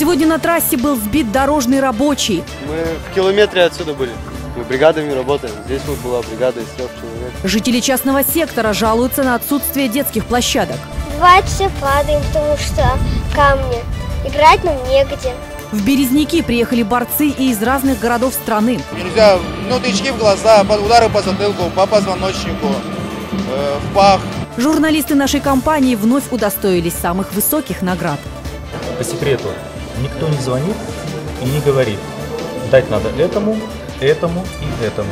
Сегодня на трассе был сбит дорожный рабочий. Мы в километре отсюда были. Мы бригадами работаем. Здесь вот была бригада из 3 человек. Жители частного сектора жалуются на отсутствие детских площадок. Бывает, все падаем, потому что камни. Играть нам негде. В Березники приехали борцы и из разных городов страны. Нельзя, тычки в глаза, удары по затылку, по позвоночнику, в пах. Журналисты нашей компании вновь удостоились самых высоких наград. По секрету, никто не звонит и не говорит. Дать надо этому, этому и этому.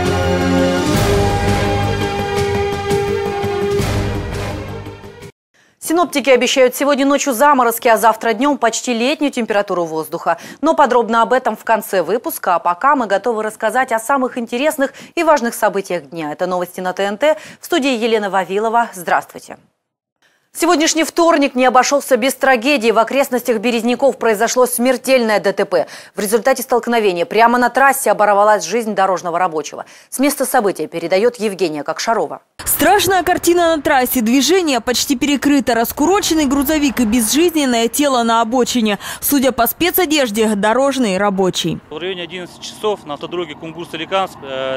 Синоптики обещают сегодня ночью заморозки, а завтра днем почти летнюю температуру воздуха. Но подробно об этом в конце выпуска. А пока мы готовы рассказать о самых интересных и важных событиях дня. Это новости на ТНТ. В студии Елена Вавилова. Здравствуйте. Сегодняшний вторник не обошелся без трагедии. В окрестностях Березников произошло смертельное ДТП. В результате столкновения прямо на трассе оборвалась жизнь дорожного рабочего. С места события передает Евгения Кокшарова. Страшная картина на трассе. Движение почти перекрыто. Раскуроченный грузовик и безжизненное тело на обочине. Судя по спецодежде, дорожный рабочий. В районе 11 часов на автодороге Кунгур-Соликамск,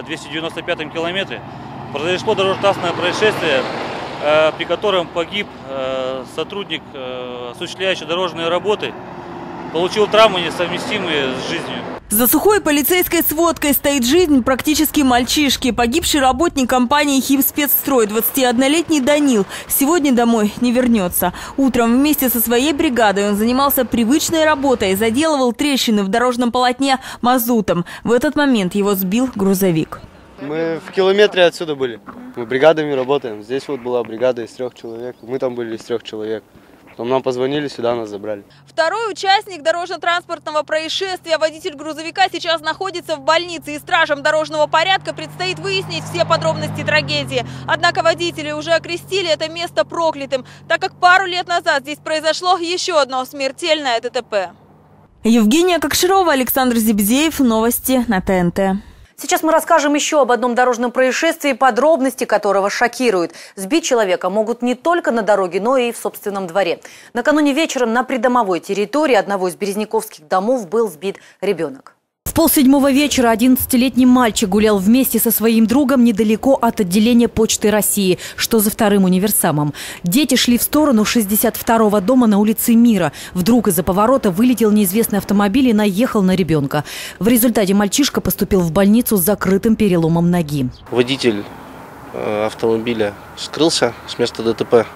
295-м километре, произошло дорожно-транспортное происшествие, при котором погиб сотрудник, осуществляющий дорожные работы, получил травмы, несовместимые с жизнью. За сухой полицейской сводкой стоит жизнь практически мальчишки. Погибший работник компании «Химспецстрой», 21-летний Данил, сегодня домой не вернется. Утром вместе со своей бригадой он занимался привычной работой, заделывал трещины в дорожном полотне мазутом. В этот момент его сбил грузовик. Мы в километре отсюда были. Мы бригадами работаем. Здесь вот была бригада из 3 человек. Мы там были из 3 человек. Потом нам позвонили, сюда нас забрали. Второй участник дорожно-транспортного происшествия, водитель грузовика, сейчас находится в больнице. И стражам дорожного порядка предстоит выяснить все подробности трагедии. Однако водители уже окрестили это место проклятым, так как пару лет назад здесь произошло еще одно смертельное ДТП. Евгения Кокшарова, Александр Зибзеев. Новости на ТНТ. Сейчас мы расскажем еще об одном дорожном происшествии, подробности которого шокируют. Сбить человека могут не только на дороге, но и в собственном дворе. Накануне вечером на придомовой территории одного из березниковских домов был сбит ребенок. В 6:30 вечера 11-летний мальчик гулял вместе со своим другом недалеко от отделения Почты России, что за вторым универсамом. Дети шли в сторону 62-го дома на улице Мира. Вдруг из-за поворота вылетел неизвестный автомобиль и наехал на ребенка. В результате мальчишка поступил в больницу с закрытым переломом ноги. Водитель автомобиля скрылся с места ДТП.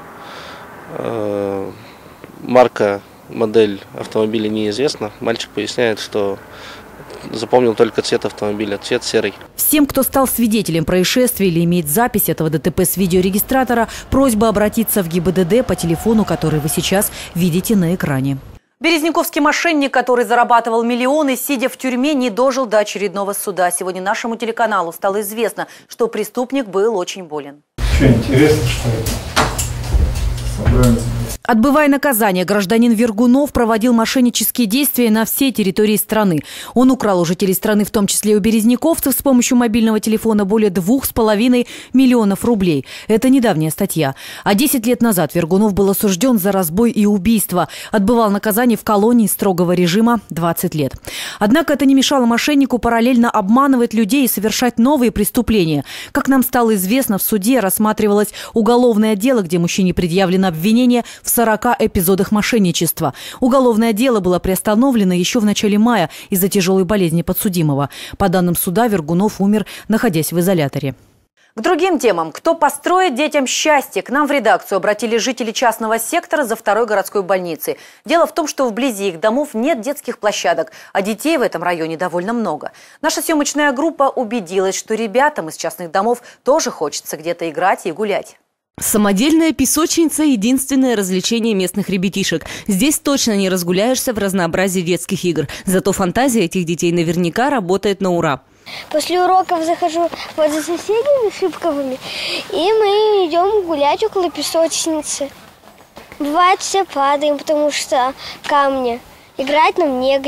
Марка, модель автомобиля неизвестна. Мальчик поясняет, что запомнил только цвет автомобиля, цвет серый. Всем, кто стал свидетелем происшествия или имеет запись этого ДТП с видеорегистратора, просьба обратиться в ГИБДД по телефону, который вы сейчас видите на экране. Березниковский мошенник, который зарабатывал миллионы, сидя в тюрьме, не дожил до очередного суда. Сегодня нашему телеканалу стало известно, что преступник был очень болен. Что, интересно, что это? Собрались. Отбывая наказание, гражданин Вергунов проводил мошеннические действия на всей территории страны. Он украл у жителей страны, в том числе и у березниковцев, с помощью мобильного телефона более 2,5 миллионов рублей. Это недавняя статья. А 10 лет назад Вергунов был осужден за разбой и убийство. Отбывал наказание в колонии строгого режима 20 лет. Однако это не мешало мошеннику параллельно обманывать людей и совершать новые преступления. Как нам стало известно, в суде рассматривалось уголовное дело, где мужчине предъявлено обвинение в 40 эпизодах мошенничества. Уголовное дело было приостановлено еще в начале мая из-за тяжелой болезни подсудимого. По данным суда, Вергунов умер, находясь в изоляторе. К другим темам. Кто построит детям счастье? К нам в редакцию обратились жители частного сектора за 2-й городской больницей. Дело в том, что вблизи их домов нет детских площадок, а детей в этом районе довольно много. Наша съемочная группа убедилась, что ребятам из частных домов тоже хочется где-то играть и гулять. Самодельная песочница – единственное развлечение местных ребятишек. Здесь точно не разгуляешься в разнообразии детских игр. Зато фантазия этих детей наверняка работает на ура. После уроков захожу вот за соседями Шипковыми, и мы идем гулять около песочницы. Бывает, все падаем, потому что камни. Играть нам негде.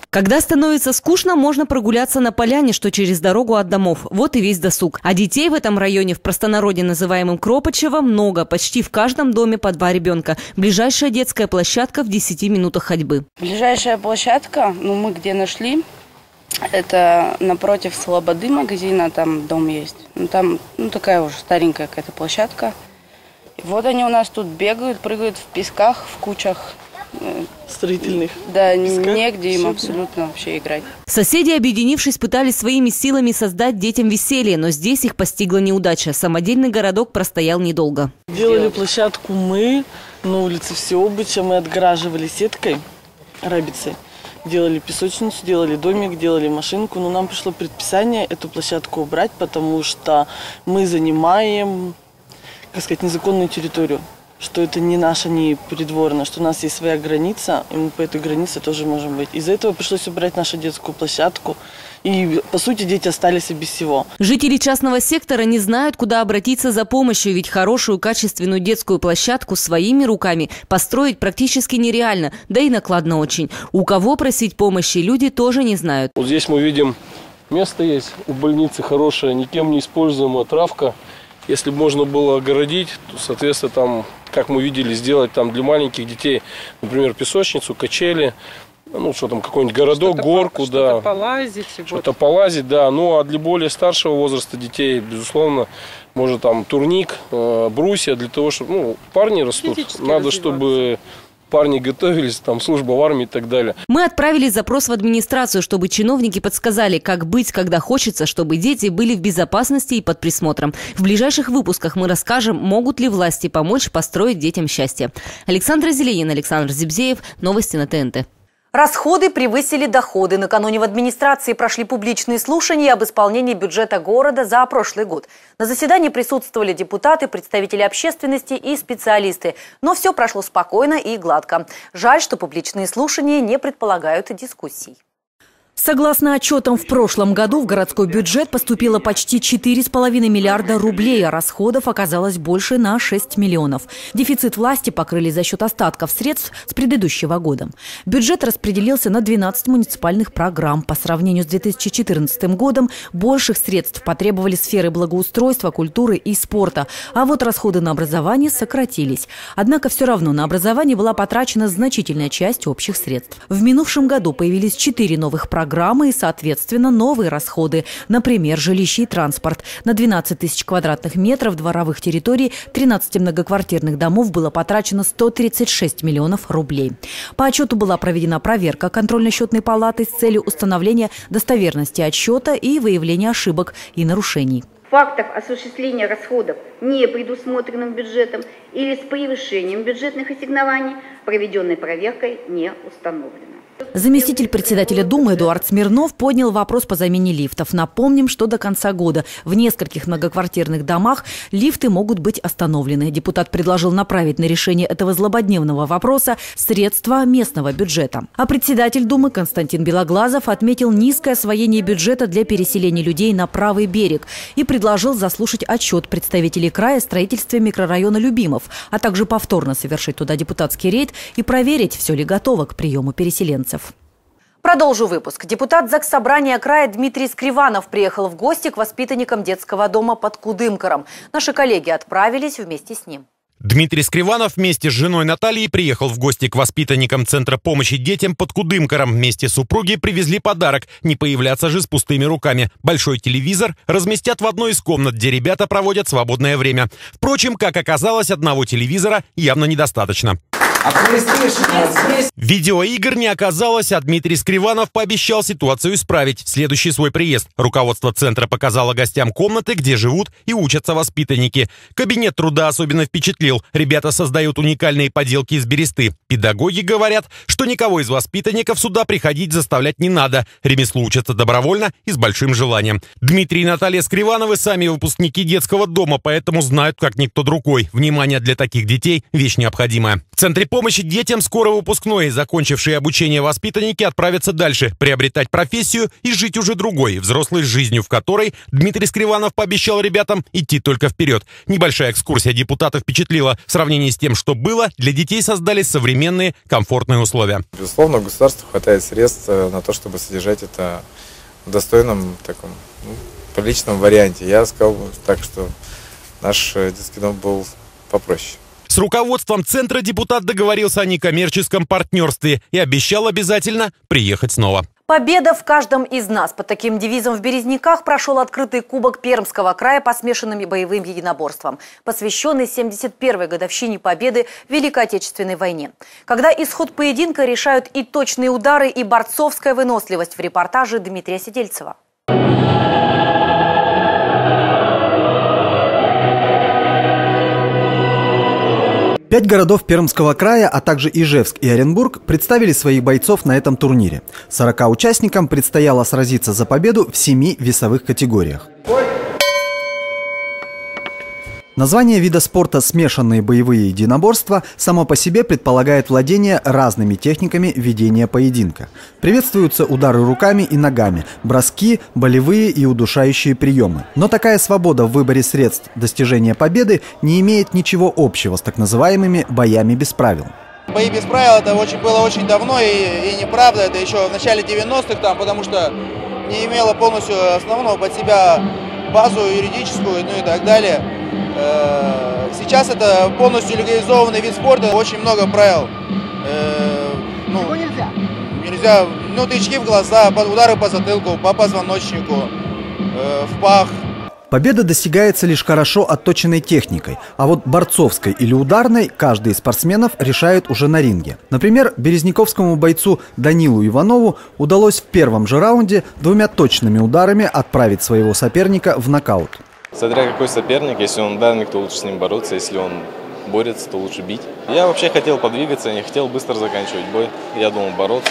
Когда становится скучно, можно прогуляться на поляне, что через дорогу от домов. Вот и весь досуг. А детей в этом районе, в простонародье называемом Кропачево, много. Почти в каждом доме по 2 ребенка. Ближайшая детская площадка в 10 минутах ходьбы. Ближайшая площадка, мы где нашли, это напротив Слободы магазина, там дом есть. Там такая уже старенькая какая-то площадка. И вот они у нас тут бегают, прыгают в песках, в кучах. Строительных. Да, негде им абсолютно вообще играть. Соседи, объединившись, пытались своими силами создать детям веселье, но здесь их постигла неудача. Самодельный городок простоял недолго. Делали площадку мы на улице Всеобыча, мы отгораживали сеткой, рабицей. Делали песочницу, делали домик, делали машинку, но нам пришло предписание эту площадку убрать, потому что мы занимаем, незаконную территорию. Что это не наша, не придворная, что у нас есть своя граница, и мы по этой границе тоже можем быть. Из-за этого пришлось убрать нашу детскую площадку, и, по сути, дети остались без всего. Жители частного сектора не знают, куда обратиться за помощью, ведь хорошую, качественную детскую площадку своими руками построить практически нереально, да и накладно очень. У кого просить помощи, люди тоже не знают. Вот здесь мы видим, место есть у больницы хорошее, никем не используемая травка. Если бы можно было огородить, то, соответственно, там, как мы видели, сделать там для маленьких детей, например, песочницу, качели, что там, какой-нибудь городок, горку, да. Что-то полазить, да. Ну, а для более старшего возраста детей, безусловно, может там турник, брусья, для того, чтобы, парни растут. Надо, чтобы парни готовились, там, служба в армии и так далее. Мы отправили запрос в администрацию, чтобы чиновники подсказали, как быть, когда хочется, чтобы дети были в безопасности и под присмотром. В ближайших выпусках мы расскажем, могут ли власти помочь построить детям счастье. Александра Зеленина, Александр Зибзеев. Новости на ТНТ. Расходы превысили доходы. Накануне в администрации прошли публичные слушания об исполнении бюджета города за прошлый год. На заседании присутствовали депутаты, представители общественности и специалисты. Но все прошло спокойно и гладко. Жаль, что публичные слушания не предполагают дискуссий. Согласно отчетам, в прошлом году в городской бюджет поступило почти 4,5 миллиарда рублей, а расходов оказалось больше на 6 миллионов. Дефицит власти покрыли за счет остатков средств с предыдущего года. Бюджет распределился на 12 муниципальных программ. По сравнению с 2014 годом больших средств потребовали сферы благоустройства, культуры и спорта. А вот расходы на образование сократились. Однако все равно на образование была потрачена значительная часть общих средств. В минувшем году появились 4 новых программы и, соответственно, новые расходы. Например, жилище и транспорт. На 12 тысяч квадратных метров дворовых территорий 13 многоквартирных домов было потрачено 136 миллионов рублей. По отчету была проведена проверка контрольно-счетной палаты с целью установления достоверности отчета и выявления ошибок и нарушений. Фактов осуществления расходов, не предусмотренных бюджетом или с превышением бюджетных ассигнований, проведенной проверкой не установлено. Заместитель председателя Думы Эдуард Смирнов поднял вопрос по замене лифтов. Напомним, что до конца года в нескольких многоквартирных домах лифты могут быть остановлены. Депутат предложил направить на решение этого злободневного вопроса средства местного бюджета. А председатель Думы Константин Белоглазов отметил низкое освоение бюджета для переселения людей на правый берег и предложил заслушать отчет представителей края о строительстве микрорайона Любимов, а также повторно совершить туда депутатский рейд и проверить, все ли готово к приему переселенцев. Продолжу выпуск. Депутат Заксобрания края Дмитрий Скриванов приехал в гости к воспитанникам детского дома под Кудымкаром. Наши коллеги отправились вместе с ним. Дмитрий Скриванов вместе с женой Натальей приехал в гости к воспитанникам Центра помощи детям под Кудымкаром. Вместе супруги привезли подарок. Не появляться же с пустыми руками. Большой телевизор разместят в одной из комнат, где ребята проводят свободное время. Впрочем, как оказалось, одного телевизора явно недостаточно. Видеоигр не оказалось, а Дмитрий Скриванов пообещал ситуацию исправить в следующий свой приезд. Руководство центра показало гостям комнаты, где живут и учатся воспитанники. Кабинет труда особенно впечатлил. Ребята создают уникальные поделки из бересты. Педагоги говорят, что никого из воспитанников сюда приходить заставлять не надо. Ремеслу учатся добровольно и с большим желанием. Дмитрий и Наталья Скривановы сами выпускники детского дома, поэтому знают, как никто другой. Внимание для таких детей – вещь необходимая. В Центре помощи помощи детям скоро выпускной. Закончившие обучение воспитанники отправятся дальше, приобретать профессию и жить уже другой, взрослой жизнью, в которой Дмитрий Скриванов пообещал ребятам идти только вперед. Небольшая экскурсия депутата впечатлила. В сравнении с тем, что было, для детей создали современные, комфортные условия. Безусловно, у государства хватает средств на то, чтобы содержать это в достойном, таком, приличном варианте. Я сказал так, что наш детский дом был попроще. С руководством центра депутат договорился о некоммерческом партнерстве и обещал обязательно приехать снова. Победа в каждом из нас. Под таким девизом в Березниках прошел открытый кубок Пермского края по смешанным боевым единоборствам, посвященный 71-й годовщине победы в Великой Отечественной войне. Когда исход поединка решают и точные удары, и борцовская выносливость, в репортаже Дмитрия Сидельцева. 5 городов Пермского края, а также Ижевск и Оренбург представили своих бойцов на этом турнире. 40 участникам предстояло сразиться за победу в 7 весовых категориях. Название вида спорта «смешанные боевые единоборства» само по себе предполагает владение разными техниками ведения поединка. Приветствуются удары руками и ногами, броски, болевые и удушающие приемы. Но такая свобода в выборе средств достижения победы не имеет ничего общего с так называемыми боями без правил. Бои без правил это было очень давно и неправда, это еще в начале 90-х, потому что не имело полностью основного под себя базу юридическую, и так далее. Сейчас это полностью легализованный вид спорта, очень много правил. Нельзя, тычки в глаза, удары по затылку, по позвоночнику, в пах. Победа достигается лишь хорошо отточенной техникой, а вот борцовской или ударной каждый из спортсменов решает уже на ринге. Например, березниковскому бойцу Данилу Иванову удалось в первом же раунде 2 точными ударами отправить своего соперника в нокаут. Смотря какой соперник, если он ударник, то лучше с ним бороться, если он борется, то лучше бить. Я вообще хотел подвигаться, не хотел быстро заканчивать бой. Я думал бороться,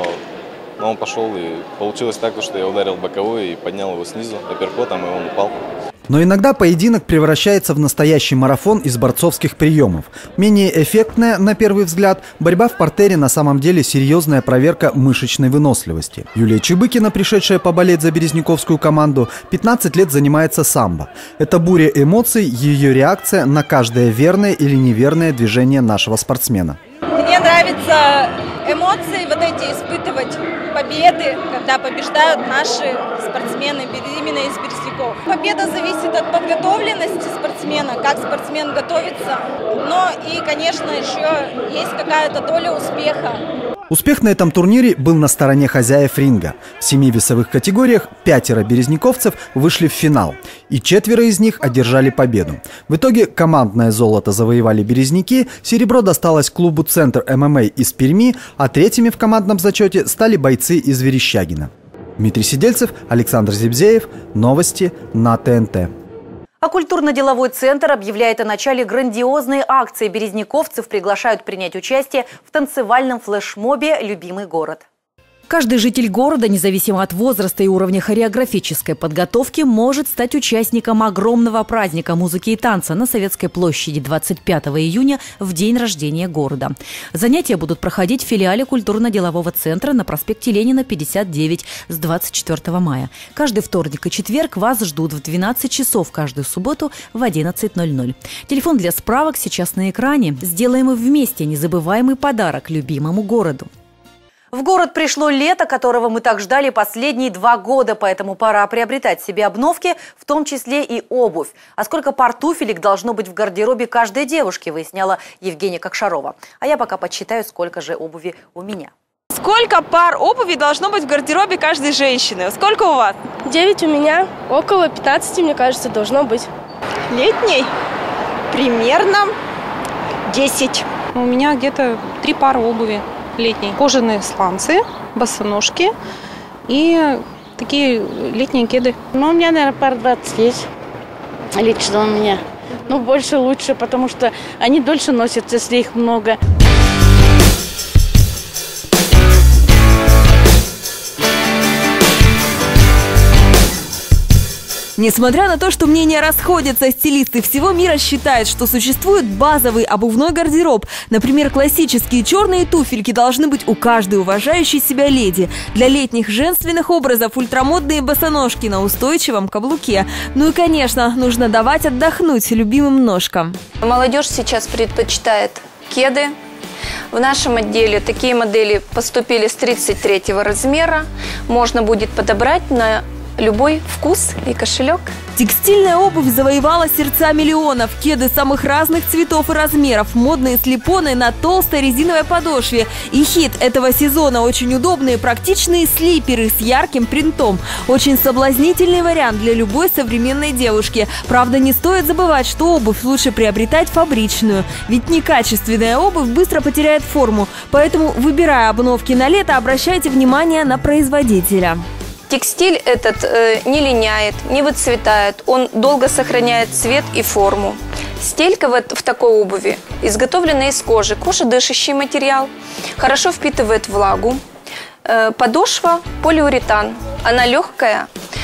но он пошел, и получилось так, что я ударил боковой и поднял его снизу апперкотом, и он упал. Но иногда поединок превращается в настоящий марафон из борцовских приемов. Менее эффектная, на первый взгляд, борьба в партере на самом деле серьезная проверка мышечной выносливости. Юлия Чебыкина, пришедшая поболеть за березниковскую команду, 15 лет занимается самбо. Это буря эмоций, ее реакция на каждое верное или неверное движение нашего спортсмена. Мне нравятся эмоции вот эти испытывать, победы, когда побеждают наши спортсмены именно из Березняков. Победа зависит от подготовленности спортсмена, как спортсмен готовится, но и, конечно, еще есть какая-то доля успеха. Успех на этом турнире был на стороне хозяев ринга. В 7 весовых категориях 5 березниковцев вышли в финал, и 4 из них одержали победу. В итоге командное золото завоевали березники, серебро досталось клубу «Центр ММА» из Перми, а третьими в командном зачете стали бойцы из Верещагина. Дмитрий Сидельцев, Александр Зибзеев. Новости на ТНТ. А культурно-деловой центр объявляет о начале грандиозной акции. Березниковцев приглашают принять участие в танцевальном флешмобе «Любимый город». Каждый житель города, независимо от возраста и уровня хореографической подготовки, может стать участником огромного праздника музыки и танца на Советской площади 25 июня в день рождения города. Занятия будут проходить в филиале культурно-делового центра на проспекте Ленина, 59 с 24 мая. Каждый вторник и четверг вас ждут в 12 часов, каждую субботу в 11:00. Телефон для справок сейчас на экране. Сделаем вместе незабываемый подарок любимому городу. В город пришло лето, которого мы так ждали последние 2 года, поэтому пора приобретать себе обновки, в том числе и обувь. А сколько пар туфелек должно быть в гардеробе каждой девушки, выясняла Евгения Кокшарова. А я пока подсчитаю, сколько же обуви у меня. Сколько пар обуви должно быть в гардеробе каждой женщины? Сколько у вас? 9 у меня, около 15, мне кажется, должно быть. Летней? Примерно 10. У меня где-то 3 пары обуви. Летние кожаные сланцы, босоножки и такие летние кеды. Ну, у меня, наверное, пар 20 есть. Лично у меня. Ну, больше лучше, потому что они дольше носятся, если их много. Несмотря на то, что мнения расходятся, стилисты всего мира считают, что существует базовый обувной гардероб. Например, классические черные туфельки должны быть у каждой уважающей себя леди. Для летних женственных образов ультрамодные босоножки на устойчивом каблуке. Ну и, конечно, нужно давать отдохнуть любимым ножкам. Молодежь сейчас предпочитает кеды. В нашем отделе такие модели поступили с 33 размера. Можно будет подобрать на любой вкус и кошелек. Текстильная обувь завоевала сердца миллионов. Кеды самых разных цветов и размеров, модные слипоны на толстой резиновой подошве. И хит этого сезона – очень удобные практичные слиперы с ярким принтом. Очень соблазнительный вариант для любой современной девушки. Правда, не стоит забывать, что обувь лучше приобретать фабричную. Ведь некачественная обувь быстро потеряет форму. Поэтому, выбирая обновки на лето, обращайте внимание на производителя. Текстиль этот не линяет, не выцветает, он долго сохраняет цвет и форму. Стелька в такой обуви изготовлена из кожи. Кожа – дышащий материал, хорошо впитывает влагу. Подошва – полиуретан, она легкая,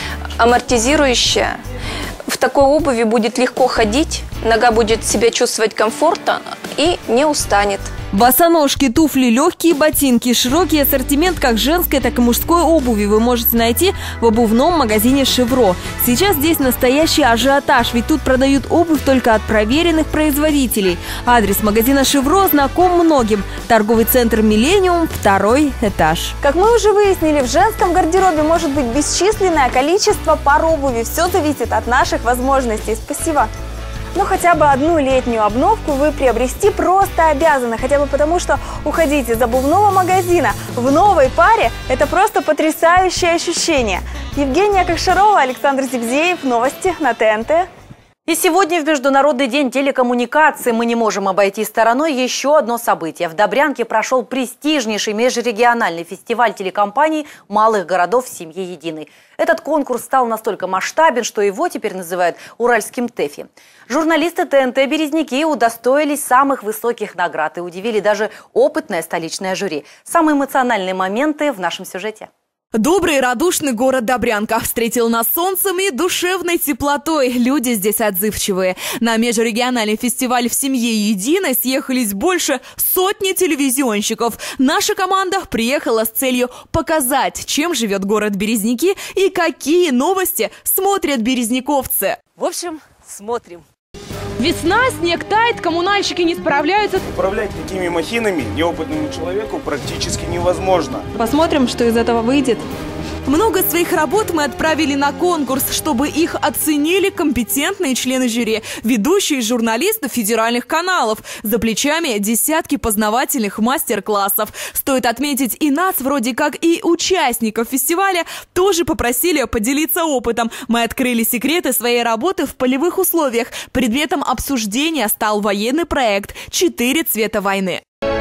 амортизирующая. В такой обуви будет легко ходить, нога будет себя чувствовать комфортно и не устанет. Босоножки, туфли, легкие ботинки, широкий ассортимент как женской, так и мужской обуви вы можете найти в обувном магазине «Шевро». Сейчас здесь настоящий ажиотаж, ведь тут продают обувь только от проверенных производителей. Адрес магазина «Шевро» знаком многим. Торговый центр «Миллениум», 2-й этаж. Как мы уже выяснили, в женском гардеробе может быть бесчисленное количество пар обуви. Все зависит от наших возможностей. Спасибо. Но хотя бы одну летнюю обновку вы приобрести просто обязаны. Хотя бы потому, что уходить из обувного магазина в новой паре – это просто потрясающее ощущение. Евгения Ковшарова, Александр Зибзеев. Новости на ТНТ. И сегодня в Международный день телекоммуникации мы не можем обойти стороной еще одно событие. В Добрянке прошел престижнейший межрегиональный фестиваль телекомпаний малых городов «Семьи единой». Этот конкурс стал настолько масштабен, что его теперь называют уральским ТЭФИ. Журналисты ТНТ «Березники» удостоились самых высоких наград и удивили даже опытное столичное жюри. Самые эмоциональные моменты в нашем сюжете. Добрый и радушный город Добрянка встретил нас солнцем и душевной теплотой. Люди здесь отзывчивые. На межрегиональный фестиваль «В семье единой» съехались больше сотни телевизионщиков. Наша команда приехала с целью показать, чем живет город Березники и какие новости смотрят березниковцы. В общем, смотрим. Весна, снег тает, коммунальщики не справляются. Управлять такими махинами неопытному человеку практически невозможно. Посмотрим, что из этого выйдет. Много своих работ мы отправили на конкурс, чтобы их оценили компетентные члены жюри, ведущие журналисты федеральных каналов. За плечами десятки познавательных мастер-классов. Стоит отметить, и нас, вроде как и участников фестиваля, тоже попросили поделиться опытом. Мы открыли секреты своей работы в полевых условиях. Предметом обсуждения стал военный проект «4 цвета войны».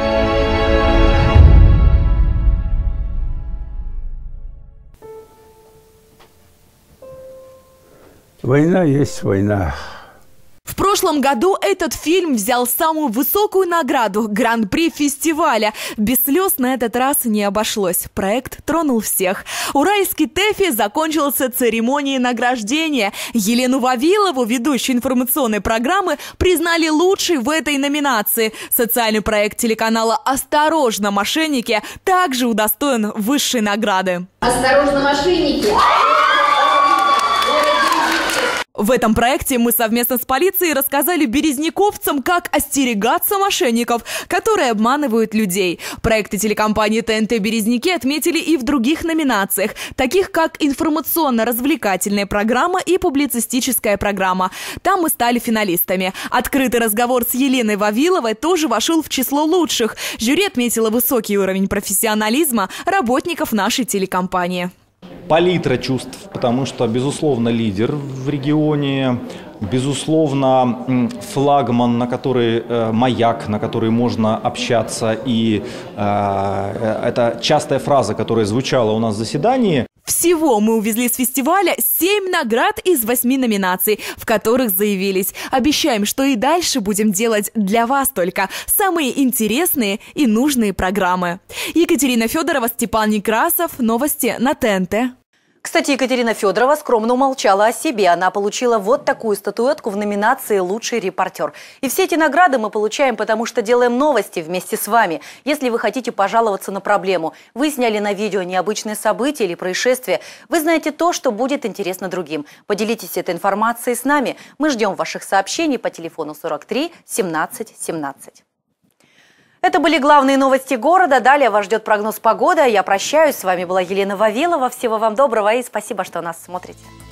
Война есть война. В прошлом году этот фильм взял самую высокую награду – Гран-при фестиваля. Без слез на этот раз не обошлось. Проект тронул всех. Уральский ТЭФИ закончился церемонией награждения. Елену Вавилову, ведущую информационной программы, признали лучшей в этой номинации. Социальный проект телеканала «Осторожно, мошенники» также удостоен высшей награды. Осторожно, мошенники! В этом проекте мы совместно с полицией рассказали березниковцам, как остерегаться мошенников, которые обманывают людей. Проекты телекомпании ТНТ «Березники» отметили и в других номинациях, таких как информационно-развлекательная программа и публицистическая программа. Там мы стали финалистами. Открытый разговор с Еленой Вавиловой тоже вошел в число лучших. Жюри отметило высокий уровень профессионализма работников нашей телекомпании. Палитра чувств, потому что, безусловно, лидер в регионе, безусловно, флагман, на который маяк, на который можно общаться. И это частая фраза, которая звучала у нас в заседании. Всего мы увезли с фестиваля 7 наград из 8 номинаций, в которых заявились. Обещаем, что и дальше будем делать для вас только самые интересные и нужные программы. Екатерина Федорова, Степан Некрасов. Новости на ТНТ. Кстати, Екатерина Федорова скромно умолчала о себе. Она получила вот такую статуэтку в номинации «Лучший репортер». И все эти награды мы получаем, потому что делаем новости вместе с вами. Если вы хотите пожаловаться на проблему, вы сняли на видео необычное событие или происшествие, вы знаете то, что будет интересно другим. Поделитесь этой информацией с нами. Мы ждем ваших сообщений по телефону 43 17 17. Это были главные новости города. Далее вас ждет прогноз погоды. Я прощаюсь. С вами была Елена Вавилова. Всего вам доброго и спасибо, что нас смотрите.